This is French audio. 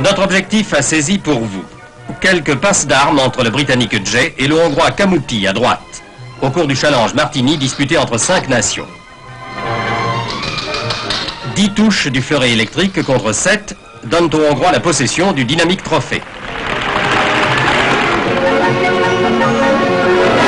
Notre objectif a saisi pour vous quelques passes d'armes entre le Britannique Jay et le Hongrois Kamuti à droite, au cours du challenge Martini disputé entre 5 nations. 10 touches du fleuret électrique contre 7 donnent aux Hongrois la possession du dynamique trophée.